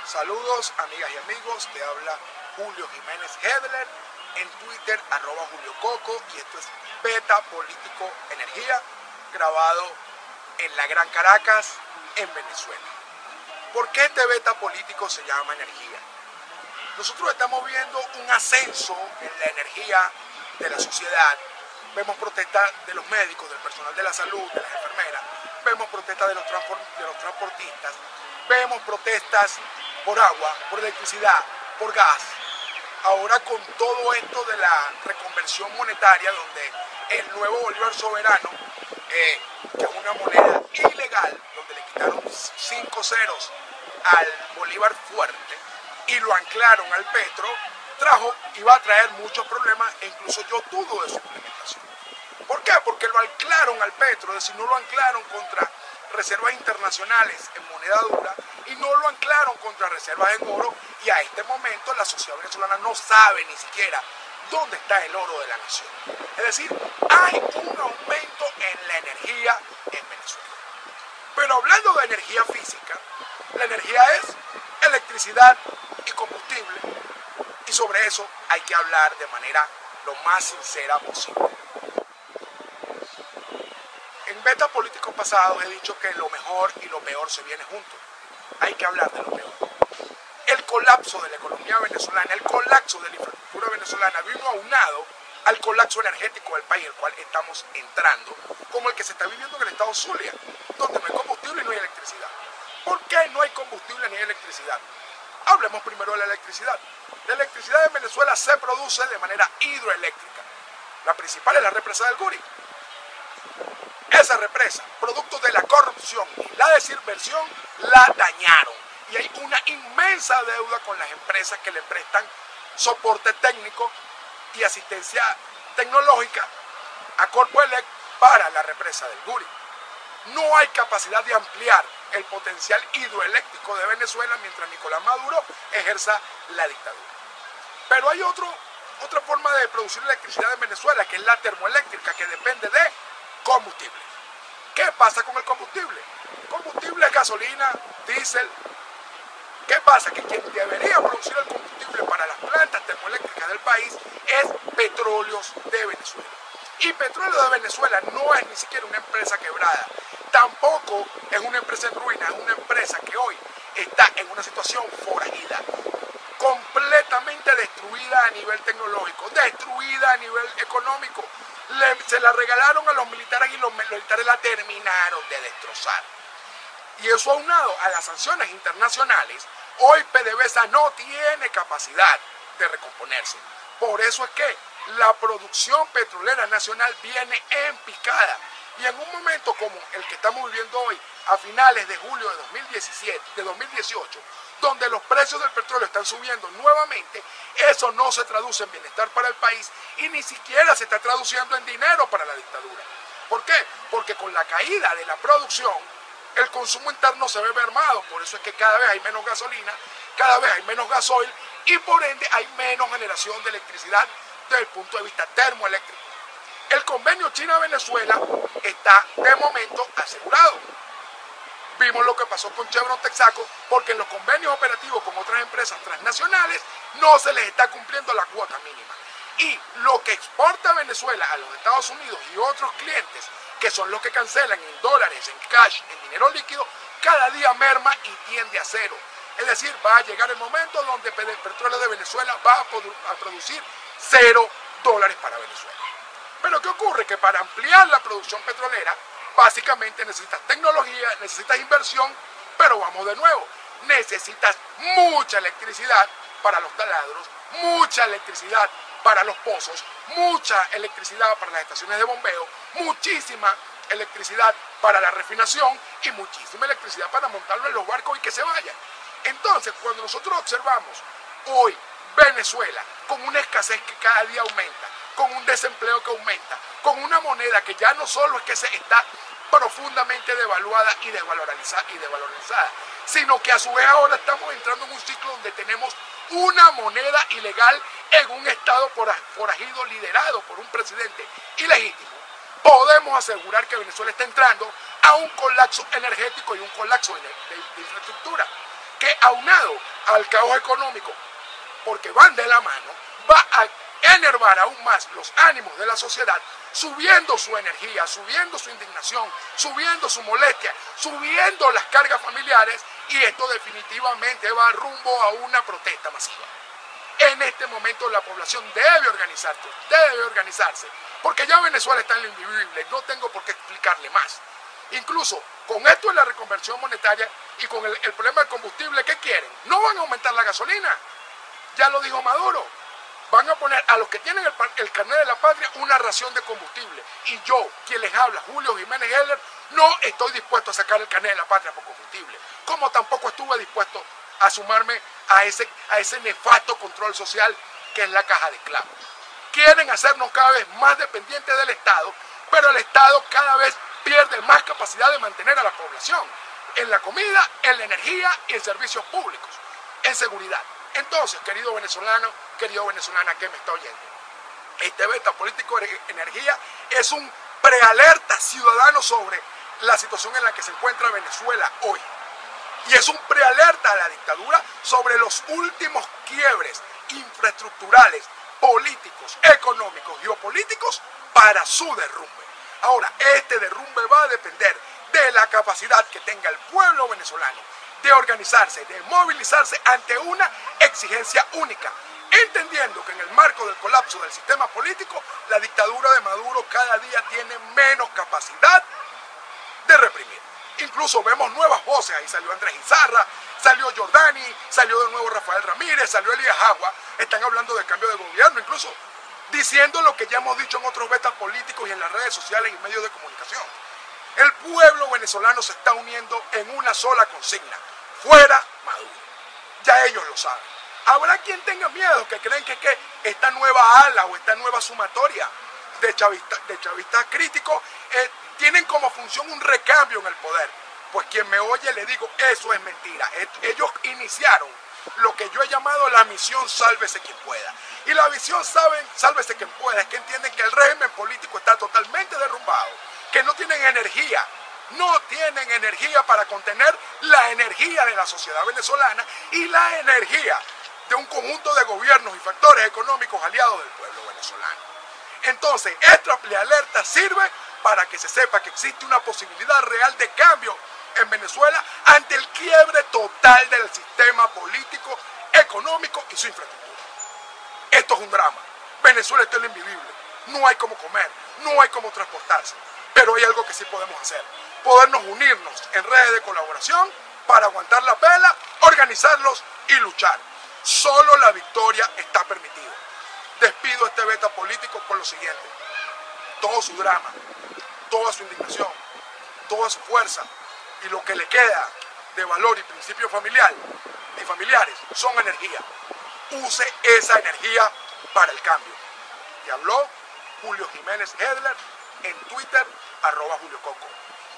Saludos amigas y amigos, te habla Julio Jiménez Hedler, en Twitter @JulioCoco, y esto es Beta Político Energía, grabado en la Gran Caracas, en Venezuela. ¿Por qué este beta político se llama energía? Nosotros estamos viendo un ascenso en la energía de la sociedad. Vemos protestas de los médicos, del personal de la salud, de las enfermeras, vemos protestas de los transportistas, vemos protestas por agua, por electricidad, por gas. Ahora con todo esto de la reconversión monetaria, donde el nuevo bolívar soberano, que es una moneda ilegal, donde le quitaron 5 ceros al bolívar fuerte y lo anclaron al petro, iba a traer muchos problemas, e incluso yo dudo de su implementación. ¿Por qué? Porque lo anclaron al petro, es decir, no lo anclaron contra reservas internacionales en moneda dura y no lo anclaron contra reservas en oro, y a este momento la sociedad venezolana no sabe ni siquiera dónde está el oro de la nación. Es decir, hay un aumento en la energía en Venezuela. Pero hablando de energía física, la energía es electricidad y combustible, y sobre eso hay que hablar de manera lo más sincera posible. En betas políticos pasados he dicho que lo mejor y lo peor se viene juntos. Hay que hablar de lo peor. El colapso de la economía venezolana, el colapso de la infraestructura venezolana vino aunado al colapso energético del país, el cual estamos entrando, como el que se está viviendo en el estado Zulia, donde no hay combustible y no hay electricidad. ¿Por qué no hay combustible ni hay electricidad? Hablemos primero de la electricidad. La electricidad en Venezuela se produce de manera hidroeléctrica. La principal es la represa del Guri. Esa represa, producto de la corrupción y la desinversión, la dañaron. Y hay una inmensa deuda con las empresas que le prestan soporte técnico y asistencia tecnológica a Corpoelec para la represa del Guri. No hay capacidad de ampliar el potencial hidroeléctrico de Venezuela mientras Nicolás Maduro ejerza la dictadura. Pero hay otra forma de producir electricidad en Venezuela, que es la termoeléctrica, que depende de combustible. ¿Qué pasa con el combustible? Combustible es gasolina, diésel. ¿Qué pasa? Que quien debería producir el combustible para las plantas termoeléctricas del país es Petróleos de Venezuela. Y Petróleos de Venezuela no es ni siquiera una empresa quebrada, tampoco es una empresa en ruina, es una empresa que hoy está en una situación forajida, completamente destruida a nivel tecnológico, destruida a nivel económico. Se la regalaron a los militares y los militares la terminaron de destrozar. Y eso aunado a las sanciones internacionales, hoy PDVSA no tiene capacidad de recomponerse. Por eso es que la producción petrolera nacional viene en picada. Y en un momento como el que estamos viviendo hoy, a finales de julio de 2018, donde los precios del petróleo están subiendo nuevamente, eso no se traduce en bienestar para el país y ni siquiera se está traduciendo en dinero para la dictadura. ¿Por qué? Porque con la caída de la producción, el consumo interno se ve mermado. Por eso es que cada vez hay menos gasolina, cada vez hay menos gasoil y por ende hay menos generación de electricidad desde el punto de vista termoeléctrico. El convenio China-Venezuela está de momento asegurado. Vimos lo que pasó con Chevron Texaco, porque en los convenios operativos con otras empresas transnacionales no se les está cumpliendo la cuota mínima. Y lo que exporta Venezuela a los Estados Unidos y otros clientes, que son los que cancelan en dólares, en cash, en dinero líquido, cada día merma y tiende a cero. Es decir, va a llegar el momento donde el petróleo de Venezuela va a producir $0 para Venezuela. Pero ¿qué ocurre? Que para ampliar la producción petrolera, básicamente necesitas tecnología, necesitas inversión, pero vamos de nuevo, necesitas mucha electricidad para los taladros, mucha electricidad para los pozos, mucha electricidad para las estaciones de bombeo, muchísima electricidad para la refinación y muchísima electricidad para montarlo en los barcos y que se vayan. Entonces, cuando nosotros observamos hoy Venezuela con una escasez que cada día aumenta, con un desempleo que aumenta, con una moneda que ya no solo es que se está profundamente devaluada y desvalorizada, sino que a su vez ahora estamos entrando en un ciclo donde tenemos una moneda ilegal en un estado forajido liderado por un presidente ilegítimo. Podemos asegurar que Venezuela está entrando a un colapso energético y un colapso de infraestructura, que aunado al caos económico, porque van de la mano, va a enervar aún más los ánimos de la sociedad, subiendo su energía, subiendo su indignación, subiendo su molestia, subiendo las cargas familiares, y esto definitivamente va rumbo a una protesta masiva. En este momento la población debe organizarse, porque ya Venezuela está en lo invivible, no tengo por qué explicarle más. Incluso con esto de la reconversión monetaria y con el problema del combustible, ¿qué quieren? No van a aumentar la gasolina, ya lo dijo Maduro. Van a poner a los que tienen el carnet de la patria una ración de combustible. Y yo, quien les habla, Julio Jiménez Hedler, no estoy dispuesto a sacar el carnet de la patria por combustible. Como tampoco estuve dispuesto a sumarme a ese nefasto control social que es la caja de clavos. Quieren hacernos cada vez más dependientes del Estado, pero el Estado cada vez pierde más capacidad de mantener a la población en la comida, en la energía y en servicios públicos, en seguridad. Entonces, querido venezolano, querida venezolana que me está oyendo, este beta político de energía es un prealerta ciudadano sobre la situación en la que se encuentra Venezuela hoy. Y es un prealerta a la dictadura sobre los últimos quiebres infraestructurales, políticos, económicos, geopolíticos para su derrumbe. Ahora, este derrumbe va a depender de la capacidad que tenga el pueblo venezolano de organizarse, de movilizarse ante una exigencia única, entendiendo que en el marco del colapso del sistema político, la dictadura de Maduro cada día tiene menos capacidad de reprimir. Incluso vemos nuevas voces, ahí salió Andrés Izarra, salió Giordani, salió de nuevo Rafael Ramírez, salió Elías Agua, están hablando del cambio de gobierno, incluso diciendo lo que ya hemos dicho en otros betas políticos y en las redes sociales y medios de comunicación. El pueblo venezolano se está uniendo en una sola consigna: fuera Maduro. Ya ellos lo saben. Habrá quien tenga miedo, que creen que esta nueva ala o esta nueva sumatoria de chavistas críticos tienen como función un recambio en el poder. Pues quien me oye le digo, eso es mentira. Ellos iniciaron lo que yo he llamado la misión Sálvese quien pueda. Y la misión Sálvese quien pueda es que entienden que el régimen político está totalmente derrumbado, que no tienen energía. No tienen energía para contener la energía de la sociedad venezolana y la energía de un conjunto de gobiernos y factores económicos aliados del pueblo venezolano. Entonces, esta alerta sirve para que se sepa que existe una posibilidad real de cambio en Venezuela ante el quiebre total del sistema político, económico y su infraestructura. Esto es un drama. Venezuela está en lo invivible. No hay cómo comer, no hay cómo transportarse. Pero hay algo que sí podemos hacer: podernos unirnos en redes de colaboración para aguantar la pela, organizarlos y luchar. Solo la victoria está permitida. Despido este beta político con lo siguiente: todo su drama, toda su indignación, toda su fuerza y lo que le queda de valor y principio familiares son energía. Use esa energía para el cambio. Y habló Julio Jiménez Hedler en Twitter, @JulioCoco.